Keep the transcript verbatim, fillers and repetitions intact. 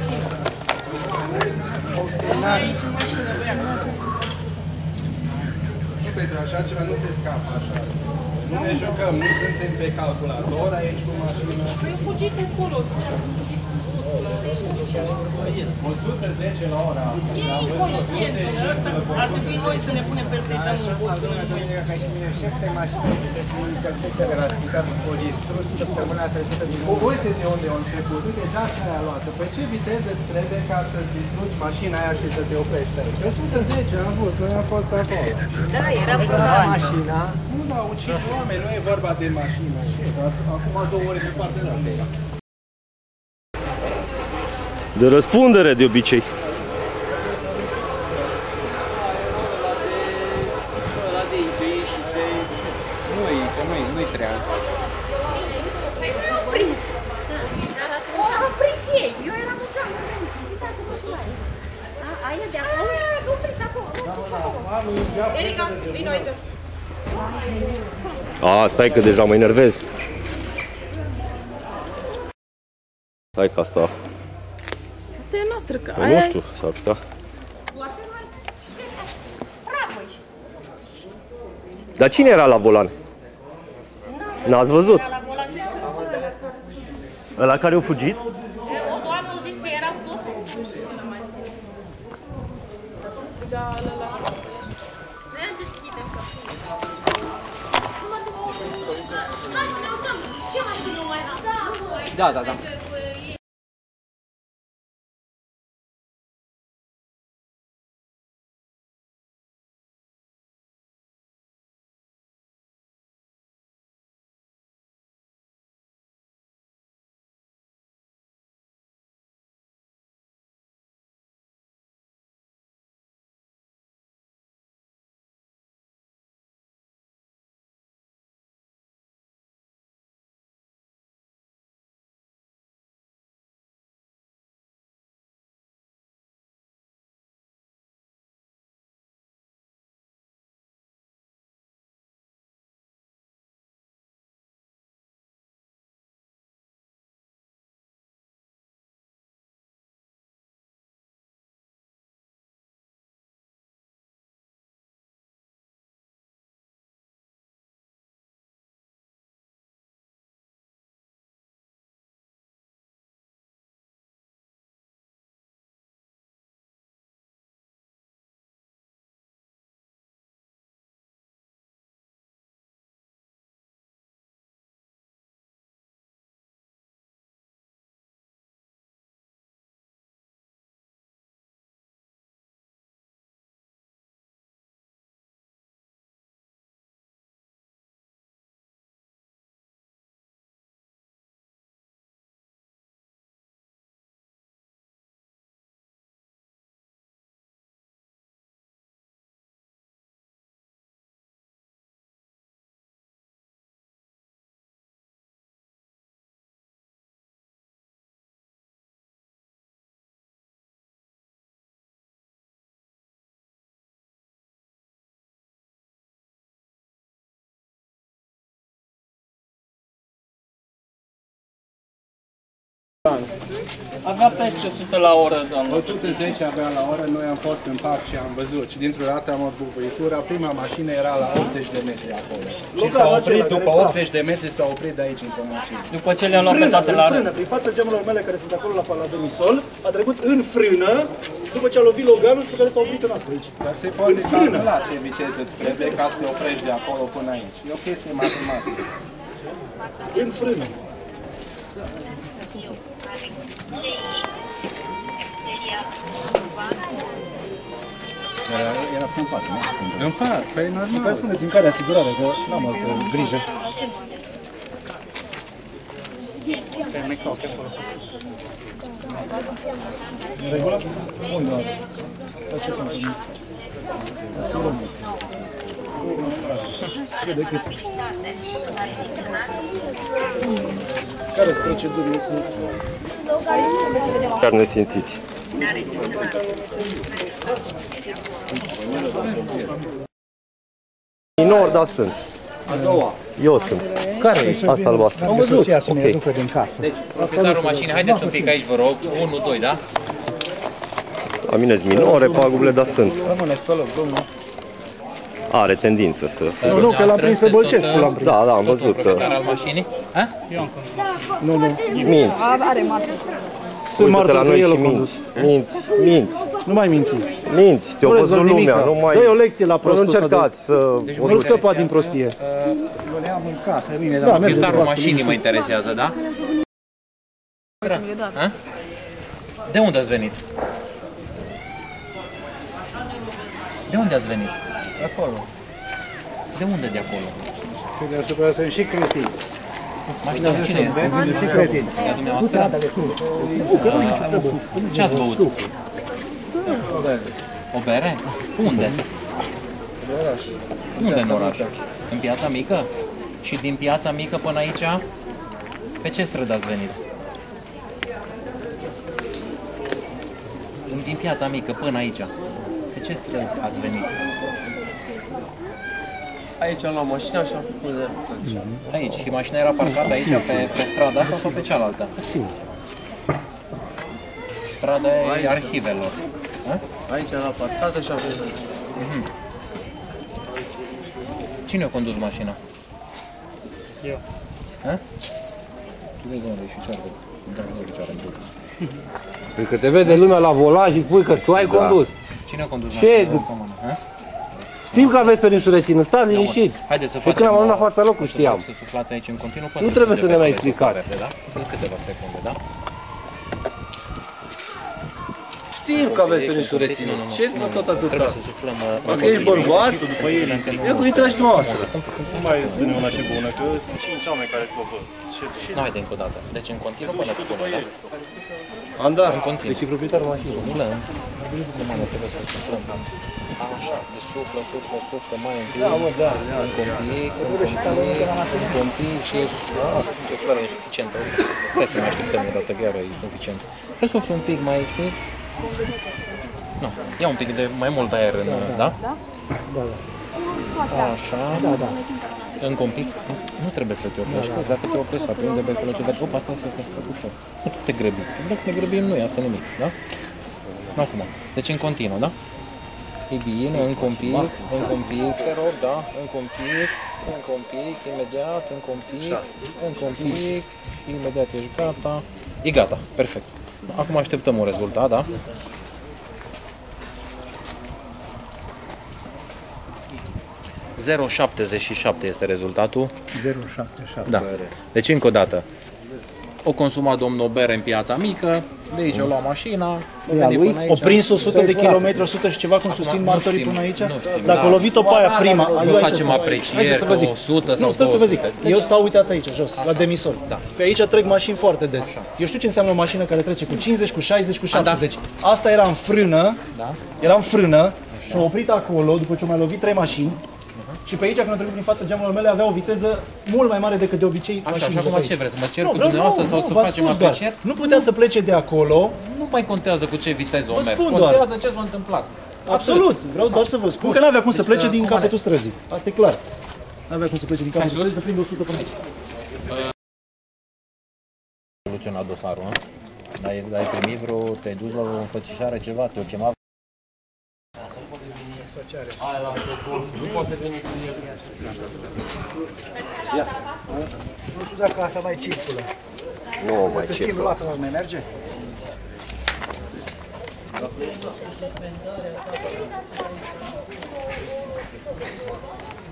mașină. Aici în mașină, băiat. Nu, pentru așa ceva nu se scapă așa. Nu ne jucăm, nu suntem pe calculator, aici cu mașină. Păi fugit acolo. o sută zece la ora. E inconștient, ăsta ar trebui noi să ne punem pe el să-i dăm un vot. Ca și mine, șef de mașină, trebuie să mă perfectă de ratificat cu polistrul, săptămâna trecută din... Uite de unde au trecut, uite de asta ai luat. Păi ce viteză îți trebuie ca să distrugi mașina aia și să te oprești aici? o sută zece am avut, noi am fost acolo. Da, era până la mașina. Nu, da, ucid oameni, nu e vorba de mașină. Acum două ore pe partea de De răspundere, de obicei. Ăla de iei și se... Nu-i, că nu-i, nu-i trează. Nu a prins. O oprit ei. Eu eram în geamă. Uitați-vă și la ei. Aia de acolo? Nu oprit acolo. Erica, vino aici. A, stai că deja mă enervez. Stai că asta... Asta e noastră, că aia... Nu știu, s-ar putea. Dar cine era la volan? N-ați văzut? Ăla care a fugit? O doamnă a zis că era tot. Ne deschidem capul. Da, da, da. Avea peste o sută la oră, doamnă. o sută zece avea la oră, noi am fost în parc și am văzut. Și dintr-o dată am avut bubuitura, prima mașină era la optzeci de metri acolo. Și s-a oprit, după optzeci de metri s-a oprit de aici într-o mașină. După ce le-am luat pe toate la rând. Prin fața geamurilor mele care sunt acolo la Paladomisol, a trecut în frână, după ce a lovit loganul și pe care s-a oprit în asta aici. Dar se poate calcula ce viteză îți trebuie ca să te oprești de acolo până aici. E o chestie matematică. În frână. Era în pat, nu? În pat, păi normal. Păi spuneți în care asigurare, că n-am altă grijă. În regulă? Unde are? La ce companie? Asigurăm. Cât de cât? Care-s procedurile să... Chiar ne simțiți. Minor, da, sunt. A doua. Eu sunt. Care e? Asta albastră. Am văzut. Soția să ne ducă din casă. Deci, proprietarul mașinii, haideți un pic aici, vă rog. unu, doi, da? La mine sunt minore pagubile, dar sunt. Rămâneți pe loc, domnul. Are tendință să... Nu, nu, că l-am prins pe Bălcescu, l-am prins. Da, da, am văzut. Proprietar al mașinii? Ha? Nu, nu. Minți. Are martor. Sunt Uite-te la martor că noi el și a condus. minți. Minți, minți. Nu mai minți. Minți, te-o Nu văzut rezolv lumea, nimica. nu mai... Dă-i o lecție la Nu prostul ăsta de- încercați să... Nu scăpa din prostie. Eu le am în casă, mine, Da, dar merge Proprietarul departe, mașinii liniște. mă interesează, da? Ha? De unde ați venit? De unde ați venit? acolo. De unde de acolo? Și deasupra sunt și cretini. Mașina cine este? Sunt și cretini. La dumneavoastră? Ce ați băut? O bere? Unde? Unde în oraș? În Piața Mică? Și din Piața Mică până aici? Pe ce strădă ați venit? Din Piața Mică până aici. Pe ce străzi ați venit? Aici am luat mașina și am făcut de... Aici. Și mașina era parcată aici, pe, pe strada asta sau pe cealaltă? Strada e arhivelor. A? Aici am aparcat și am venit. Cine a condus mașina? Eu. Ha? Tu vezi unde e picioare, dar nu e picioare în bucă. Păi că te vede lumea la volan și spui că tu ai Da. condus. Cine a condus Ce? mașina? Comună, ha? Știm că aveți permisul de ținut, stați liniștit. Haideți să Pe facem... când am ajuns la uh, fața locului, să știam. Să suflați aici în continuu. Nu trebuie să ne mai explicați. Da? În câteva secunde, da? Știm că aveți permisul de ținut. Ce nu tot atâta? Trebuie să suflăm... uh, Dacă ești bărbatul, după ei, ia cu intrați noastră. Nu mai ține una și bună, că sunt cinci oameni care te-au fost. Nu, haide încă o dată. Deci în continuu până îți spune, da? Andar, În continuu. deci e proprietarul mașinii. Suflăm. Cum mai trebuie să suflăm? Așa, deci suflă, suflă, suflă, mai întâi. Da, mă, da, da. Încă un pic, încă un pic, încă un pic și ești... Ah, suflarea e suficientă. Trebuie să mai așteptăm o dată, chiar e suficient. Trebuie să sufli un pic mai, știi? Nu, ia un pic de mai mult aer în... Da? Da? Așa. Da, da. Încă un pic. Nu, nu trebuie să te oprești. Dacă te oprești, să aprinde beculețul de opa, asta se stă ușor. Nu te grăbi. Dacă ne grăbim, nu iasă nimic, da? Nu acum. Deci în continuu, da? E bine, încă un pic, încă un pic, te rog, da? Încă un pic, încă un pic, imediat, încă un pic, încă un pic, imediat ești gata. E gata, perfect. Acum așteptăm un rezultat, da? zero virgulă șaptezeci și șapte este rezultatul. zero virgulă șaptezeci și șapte. Da. Deci încă o dată. O consumat domnul o bere în Piața Mică, de aici o lua mașina și o venit până aici. O prins o sută de kilometri, o sută și ceva, cum susțin martorii știm, până aici? nu știm, Dacă da. a lovit-o pe aia prima... Nu eu aici facem stau. aprecieri Haideți să vă că zic. o sută sau Nu, stai să vă zic. două sute. Eu stau, uitați aici, jos, la demisol. Da. Pe aici trec mașini foarte des. Eu știu ce înseamnă o mașină care trece cu cincizeci, cu șaizeci, cu da. șaptezeci. Asta era în frână, Da? era în frână și a oprit acolo, după ce au mai lovit trei mașini. Și pe aici, când am trecut prin fața geamurilor mele, avea o viteză mult mai mare decât de obicei. Așa, și mașinile de acum pe ce aici. vreți? Să mă cer Nu, cu vreau- dumneavoastră nu, sau nu, să v-am facem spus doar. aprecieri? Nu putea să plece de acolo. Nu mai contează cu ce viteză o Vă mers. spun doar. Contează ce s-a întâmplat. Absolut. Vreau doar să vă spun că n-avea cum să Deci, plece din acum capătul străzii. Asta e clar. N-avea cum să plece din capătul străzii, să prindă o sută până aici. Soluționat dosarul, nu? Dar ai, ai primit vreo, te-ai dus la o înfățișare, ceva, te-o chemat? Nu știu dacă asta mai circulă. Nu mai Să circulă. schimbul ăsta mai merge?